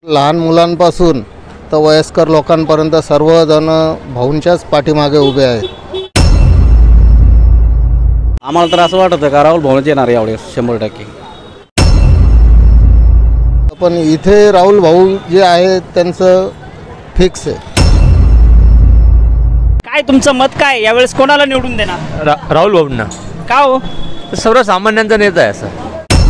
लहान मुलांपासून तर वयस्कर लोकांपर्यंत सर्वजण भाऊंच्याच पाठीमागे उभे आहेत। आम्हाला तर असं वाटतं का राहुल भाऊच येणार यावेळेस 100%। पण इथे राहुल भाऊ जे आहे त्यांचं फिक्स आहे। काय तुमचं मत काय यावेळेस कोणाला निवडून देणार? राहुल भाऊंना। का हो? सर्वसामान्यांचा नेता आहे असं।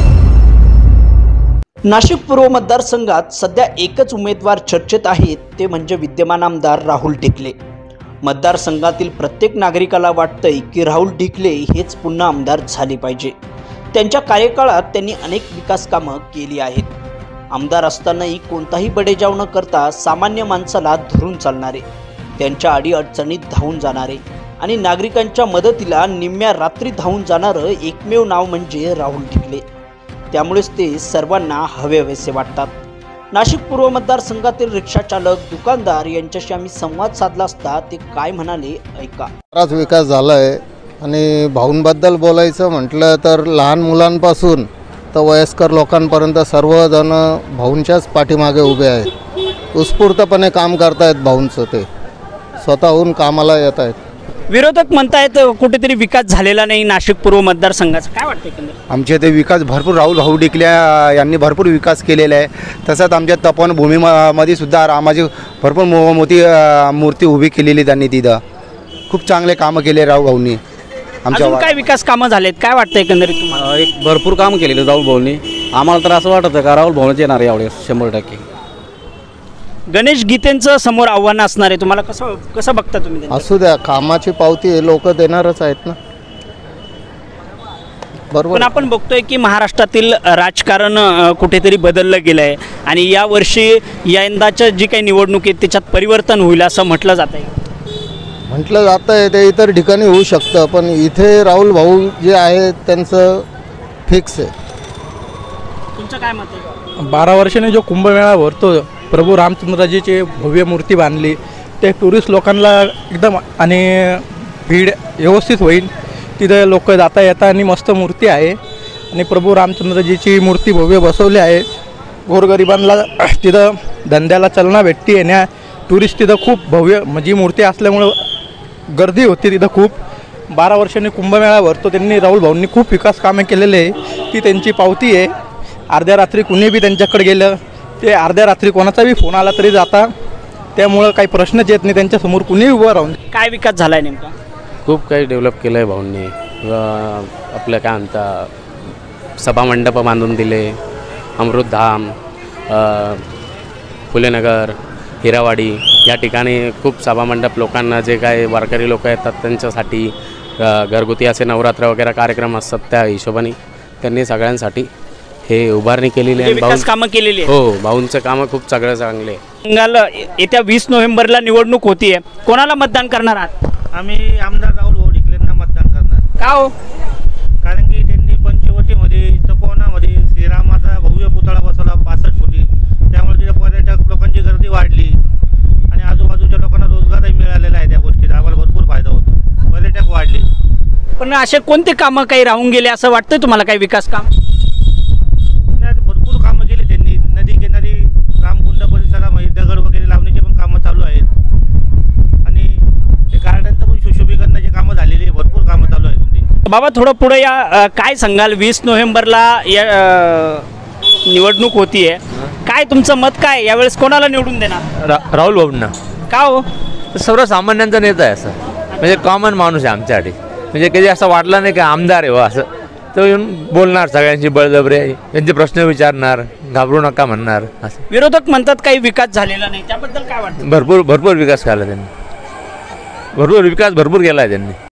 नाशिक पूर्व मतदारसंघात सध्या एकच उमेदवार चर्चेत आहेत, ते म्हणजे विद्यमान आमदार राहुल ढिकले। मतदारसंघातील प्रत्येक नागरिकाला वाटतंय की राहुल ढिकले हेच पुन्हा आमदार झाले पाहिजे। त्यांच्या कार्यकाळात त्यांनी अनेक विकास कामं केली आहेत। आमदार असतानाही कोणताही बडेजाव न करता सामान्य माणसाला धरून चालणारे, त्यांच्या अडीअडचणीत धावून जाणारे आणि नागरिकांच्या मदतीला निम्म्या रात्री धावून जाणारं एकमेव नाव म्हणजे राहुल ढिकले। त्यामुळेच ते सर्वांना हवेहवेसे वाटतात। नाशिक पूर्व मतदारसंघातील रिक्षा चालक, दुकानदार यांच्याशी आम्ही संवाद साधला असता ते काय म्हणाले ऐका। बराच विकास झाला आहे आणि भाऊंबद्दल बोलायचं म्हटलं तर लहान मुलांपासून तर वयस्कर लोकांपर्यंत सर्वजण भाऊंच्याच पाठीमागे उभे आहेत। उत्स्फूर्तपणे काम करतायत भाऊंचं, ते स्वतःहून कामाला येत आहेत। विरोधक म्हणतायत कुठेतरी विकास झालेला नाही नाशिक पूर्व मतदारसंघाचा, काय वाटतं एकंदरीत? आमच्या ते विकास भरपूर राहुल भाऊ ढिकले यांनी भरपूर विकास केलेला आहे। तसंच आमच्या तपोवनभूमीमध्ये सुद्धा रामाची भरपूर मोठी मूर्ती उभी केलेली त्यांनी, तिथं खूप चांगले कामं केले राहुल भाऊंनी। अजून काय विकास कामं झालेत, काय वाटतं एकंदरीत तुम्हाला? एक भरपूर काम केलेलं राहुल भाऊंनी। आम्हाला तर असं वाटतं का राहुल भाऊच येणार यावेळेस 100%। गणेश गीतेंचं समोर आव्हान असणार आहे, तुम्हाला कसं बघता तुम्ही त्यांचं? असू द्या, कामाची पावती लोक देणारच आहेत ना, बरोबर। पण आपण बघतोय की महाराष्ट्रातील राजकारण कुठेतरी बदललं गेलं आहे आणि यावर्षी यंदाच्या जी काही निवडणूक आहे त्याच्यात परिवर्तन होईल असं म्हटलं जात आहे। म्हटलं जातं आहे ते इतर ठिकाणी होऊ शकतं, पण इथे राहुल भाऊ जे आहे त्यांचं फिक्स आहे। तुमचं काय मत आहे? 12 वर्षाने जो कुंभमेळा भरतो, प्रभू रामचंद्रजीची भव्य मूर्ती बांधली, ते टुरिस्ट लोकांना एकदम आणि भीड व्यवस्थित होईल। तिथं लोक जाता येता आणि मस्त मूर्ती आहे आणि प्रभू रामचंद्रजीची मूर्ती भव्य बसवली आहे। गोरगरिबांना तिथं धंद्याला चालना भेटते येण्या, टुरिस्ट तिथं खूप भव्य म्हणजे मूर्ती असल्यामुळं गर्दी होती तिथं खूप। 12 वर्षांनी कुंभमेळा भरतो, त्यांनी राहुल भाऊंनी खूप विकास कामे केलेले आहे, ती त्यांची पावती आहे। अर्ध्या रात्री कुणी बी त्यांच्याकडे गेलं, ते अर्ध्या रात्री कोणाचा बी फोन आला तरी जाता, त्यामुळं काही प्रश्नच येत नाही त्यांच्यासमोर कुणीही उभं राहून। काय विकास झाला आहे नेमका? खूप काही डेव्हलप केलं आहे भाऊंनी। आपलं काय म्हणता, सभामंडप बांधून दिले, अमृतधाम, फुलेनगर, हिरावाडी या ठिकाणी खूप सभामंडप, लोकांना जे काय वारकरी लोक येतात त्यांच्यासाठी घरगुती असे नवरात्र वगैरे कार्यक्रम असतात, त्या हिशोबाने त्यांनी सगळ्यांसाठी हे उभारणी केलेली आहे। विकास कामं केलेली आहे। हो, भाऊंचं कामं खूप सगळं चांगले। येत्या 20 नोव्हेंबरला निवडणूक होतीये, कोणाला मतदान करणार आहात? आम्ही आमदार राहुल भाऊ ढिकलेंना मतदान करणार। का हो? कारण की त्यांनी पंचवटीमध्ये, तपोवनामध्ये श्रीरामाचा भव्य पुतळा बसवला 65 फुटी, त्यामुळे तिथे पर्यटक लोकांची गर्दी वाढली आणि आजूबाजूच्या लोकांना रोजगारही मिळालेला आहे। त्या गोष्टीचा आम्हाला भरपूर फायदा होतो, पर्यटक वाढले। पण असे कोणते कामं काही राहून गेले असं वाटतंय तुम्हाला? काही विकास काम भरपूर कामं केली त्यांनी। नदी किनारी रामकुंड परिसरामध्ये दगड वगैरे लावण्याची पण कामं चालू आहेत आणि ते गार्डनचं पण सुशोभीकरणाची कामं झालेली आहे, भरपूर कामं चालू आहेत त्यांची। बाबा थोडं पुढे या, काय सांगाल? 20 नोव्हेंबरला या निवडणूक होतीये, काय तुमचं मत काय यावेळेस कोणाला निवडून देणार? राहुल भाऊंना। का हो? सर्वसामान्यांचा नेता आहे असं, म्हणजे कॉमन माणूस आहे आमच्यासाठी। म्हणजे कधी असं वाटलं नाही की आमदार आहे असं, तो येऊन बोलणार, सगळ्यांची बळजबरी, त्यांचे प्रश्न विचारणार, घाबरू नका म्हणणार असं। विरोधक म्हणतात काही विकास झालेला नाही, त्याबद्दल काय वाटतं? भरपूर विकास केला त्यांनी, भरपूर केला आहे त्यांनी।